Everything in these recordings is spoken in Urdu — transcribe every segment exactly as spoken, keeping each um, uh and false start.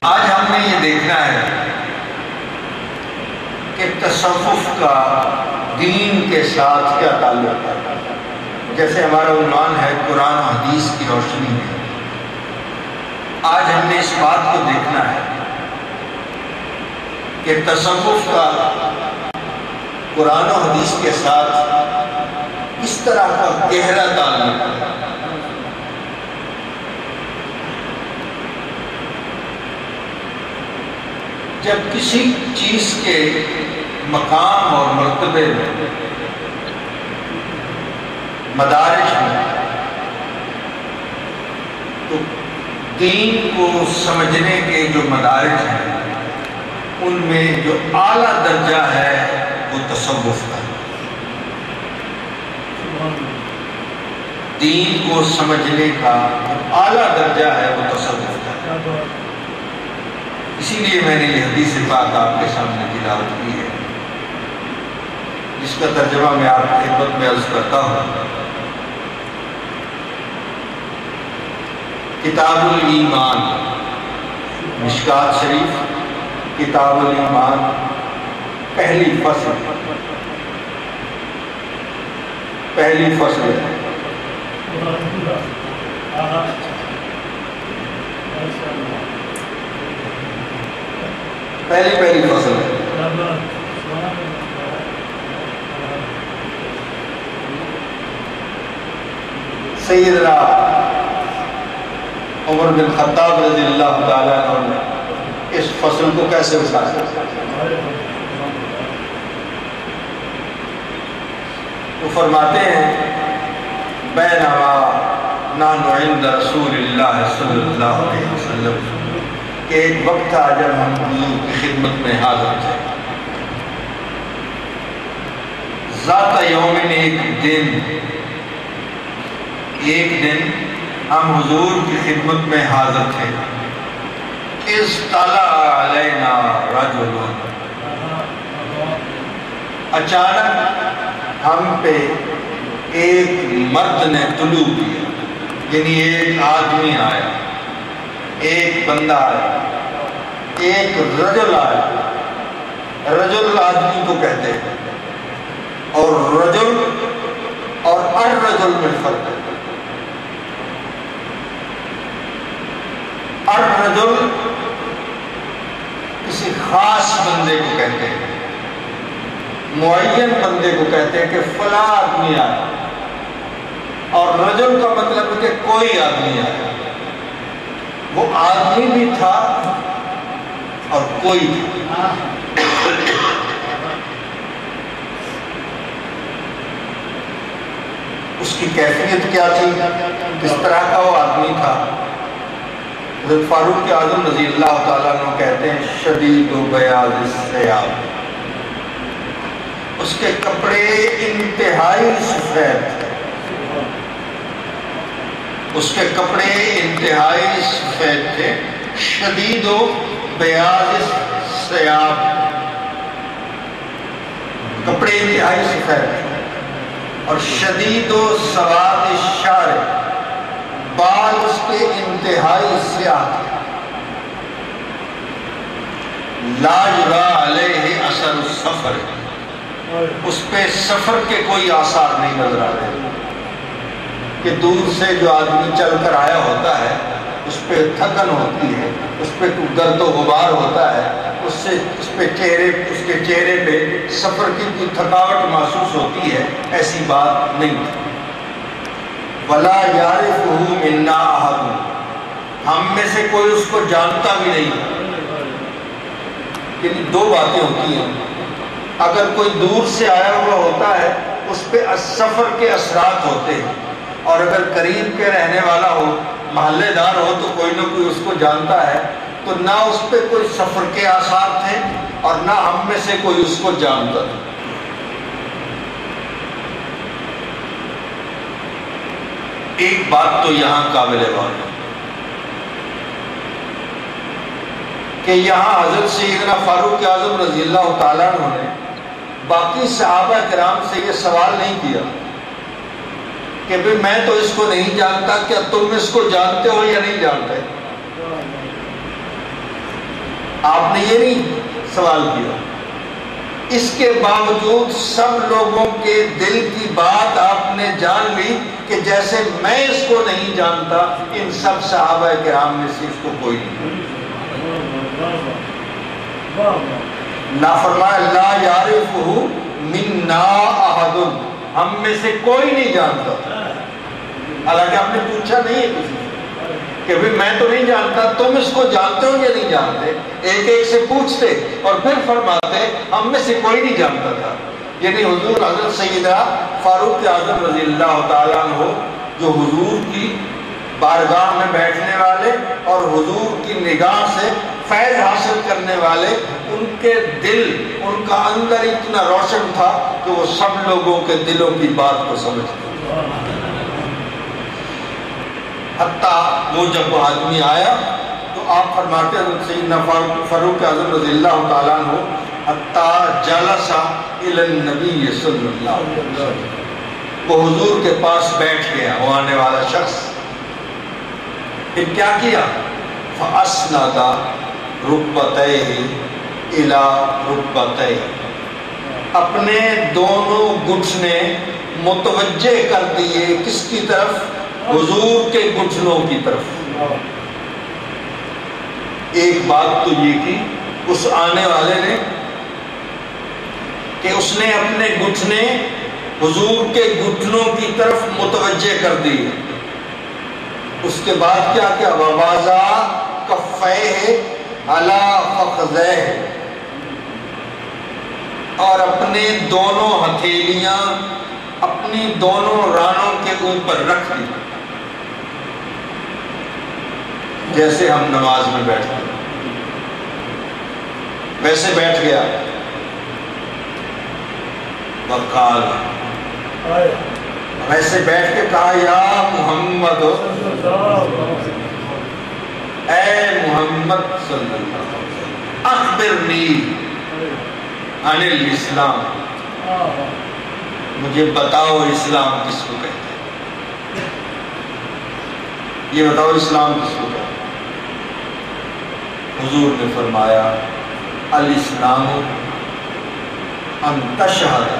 آج ہم نے یہ دیکھنا ہے کہ تصوف کا دین کے ساتھ کیا تعلق ہے۔ جیسے ہمارا عنوان ہے قرآن و حدیث کی روشنی میں، آج ہم نے اس بات کو دیکھنا ہے کہ تصوف کا قرآن و حدیث کے ساتھ اس طرح کا گہرا تعلق ہے۔ جب کسی چیز کے مقام اور مرتبے میں، مدارج میں، تو دین کو سمجھنے کے جو مدارج ہیں ان میں جو اعلیٰ درجہ ہے وہ تصوف کا ہے۔ دین کو سمجھنے کا جو اعلیٰ درجہ ہے وہ تصوف کا ہے۔ اسی لیے میں نے یہ حدیث پاک آپ کے سامنے تلاوت کی ہے، جس کا ترجمہ میں آپ کی خدمت میں عرض کرتا ہوں۔ کتاب الایمان، مشکات شریف، کتاب الایمان، پہلی فصل پہلی فصل پہلی پہلی فصل ہے۔ سیدنا عمر بن خطاب رضی اللہ تعالیٰ عنہ نے اس فصل کو کیسے بتایا؟ وہ فرماتے ہیں بینما نحن عند رسول اللہ صلی اللہ علیہ وسلم، کہ ایک وقت تھا جب ہم حضور کی خدمت میں حاضر تھے۔ ذات یومن، ایک دن ایک دن ہم حضور کی خدمت میں حاضر تھے۔ اذ طلع علینا رجل، اچانک ہم پہ ایک مرد نے طلوع کیا، یعنی ایک آدمی آیا، ایک بندہ آیا، ایک رجل آیا۔ رجل آدمی کو کہتے ہیں، اور رجل اور الرجل میں فرق ہے۔ الرجل کسی خاص بندے کو کہتے ہیں، معین بندے کو کہتے ہیں کہ فلاں آدمی آیا، اور رجل کا مطلب ہے کہ کوئی آدمی آیا۔ وہ آدمی بھی تھا اور کوئی تھا۔ اس کی کیفیت کیا تھی، کس طرح کا وہ آدمی تھا؟ حضرت فاروق اعظم رضی اللہ تعالیٰ عنہ کہتے ہیں شدید و بیاض الثیاب، اس کے کپڑے انتہائی سفید تھے، اس کے کپڑے انتہائی سفید تھے۔ شدید و بیاض الثیاب، کپڑے انتہائی سفید تھے، اور شدید و سواد الشعر، بال اس کے انتہائی سیاہ تھے۔ لا یری علیہ اثر السفر، اس پہ سفر کے کوئی آثار نہیں نظر آ رہے، کہ دور سے جو آدمی چل کر آیا ہوتا ہے اس پہ تھکن ہوتی ہے، اس پہ گرد و غبار ہوتا ہے، اس سے اس پہ چہرے اس کے چہرے پہ سفر کی کوئی تھکاوٹ محسوس ہوتی ہے، ایسی بات نہیں تھی۔ وَلَا يَعْرِفُهُ مِنَّا أَحَدٌ، ہم میں سے کوئی اس کو جانتا بھی نہیں۔ یعنی دو باتیں ہوتی ہیں، اگر کوئی دور سے آیا ہوا ہوتا ہے اس پہ سفر کے اثرات ہوتے ہیں، اور اگر قریب کے رہنے والا ہو، محلے دار ہو، تو کوئی نہ کوئی اس کو جانتا ہے۔ تو نہ اس پہ کوئی سفر کے آثار تھے اور نہ ہم میں سے کوئی اس کو جانتا تھا۔ ایک بات تو یہاں قابل غور ہے کہ یہاں حضرت سیدنا فاروق اعظم رضی اللہ تعالیٰ عنہ نے باقی صحابہ کرام سے یہ سوال نہیں کیا کہ بھئی میں تو اس کو نہیں جانتا، کیا تم اس کو جانتے ہو یا نہیں جانتے؟ آپ نے یہ نہیں سوال کیا، اس کے باوجود سب لوگوں کے دل کی بات آپ نے جان لی کہ جیسے میں اس کو نہیں جانتا، ان سب صحابہ کرام میں سے اس کو کوئی نہیں۔ لا فرمایا لا یعرفہ منا احد، ہم میں سے کوئی نہیں جانتا۔ حالانکہ آپ نے پوچھا نہیں ہے کسی سے کہ بھئی میں تو نہیں جانتا، تم اس کو جانتے ہو یا نہیں جانتے، ایک ایک سے پوچھتے اور پھر فرماتے ہم میں سے کوئی نہیں جانتا تھا۔ یعنی حضور حضرت سیدہ فاروق اعظم رضی اللہ تعالیٰ عنہ جو حضور کی بارگاہ میں بیٹھنے والے اور حضور کی نگاہ سے فیض حاصل کرنے والے، ان کے دل، ان کا اندر اتنا روشن تھا کہ وہ سب لوگوں کے دلوں کی بات کو سمجھتے۔ حتیٰ وہ جب وہ آدمی آیا تو آپ فرماتے ہیں سیدنا فاروق اعظم رضی اللہ تعالیٰ عنہ حتیٰ جلس الی النبی صلی اللہ علیہ وسلم، وہ حضور کے پاس بیٹھ گیا، وہ آنے والا شخص۔ پھر کیا کیا؟ فَأَسْنَدَ رُكْبَتَيْهِ إِلَى رُكْبَتَيْهِ، اپنے دونوں گھٹنے متوجہ کر دیے کس کی طرف؟ حضور کے گھٹنوں کی طرف۔ ایک بات تو یہ کی اس آنے والے نے کہ اس نے اپنے گھٹنے حضور کے گھٹنوں کی طرف متوجہ کر دیے، اس کے بعد کیا کیا؟ وَوَضَعَ كَفَّيْهِ عَلَى فَخِذَيْهِ، اور اپنے دونوں ہتھیلیاں اپنی دونوں رانوں کے اوپر رکھ دی، جیسے ہم نماز میں بیٹھتے ہیں ویسے بیٹھ گیا۔ وقال، ویسے بیٹھ کے کہا یا محمد، اے محمد صلی اللہ علیہ وسلم، اخبرنی عن الاسلام، مجھے بتاؤ اسلام کس کو کہتے ہیں، یہ بتاؤ اسلام کس کو کہتے ہیں۔ حضور نے فرمایا الاسلام ان تشہد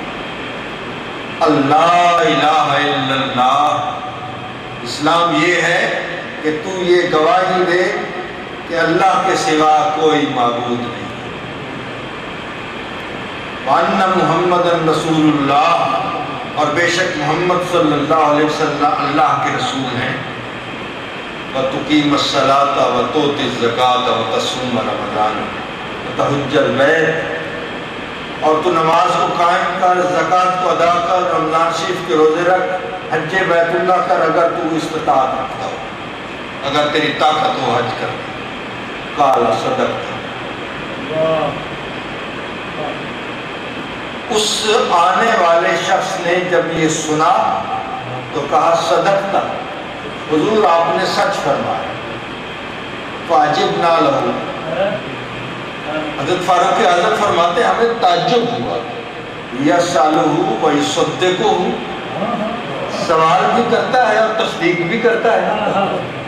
اللہ الہ الا اللہ، اسلام یہ ہے کہ تو یہ گواہی دے کہ اللہ کے سوا کوئی معبود نہیں، وَأَنَّ مُحَمَّدًا رَسُولُ اللَّهِ، اور بے شک محمد صلی اللہ علیہ وسلم اللہ کے رسول ہیں، وَتُقِيمَ الصَّلَاةَ وَتُؤْتِي الزَّكَاةَ وَتَصُومَ رَمَضَانَ وَتَحُجَّ الْبَيْتَ، اور تو نماز کو قائم کر، زکوٰۃ کو ادا کر، رمضان شریف کے روزے رکھ، حج بیت اللہ کر اگر تو استطاعت رکھتا ہو، اگر تیری طاقت ہو حج کر۔ قال صدقت، اس آنے والے شخص نے جب یہ سنا تو کہا صدقت، حضور آپ نے سچ فرمایا۔ فعجبنا لہ، حضرت فاروق اعظم فرماتے ہمیں تعجب ہوا، یسألہ ویصدقہ، سوال بھی کرتا ہے اور تصدیق بھی کرتا ہے۔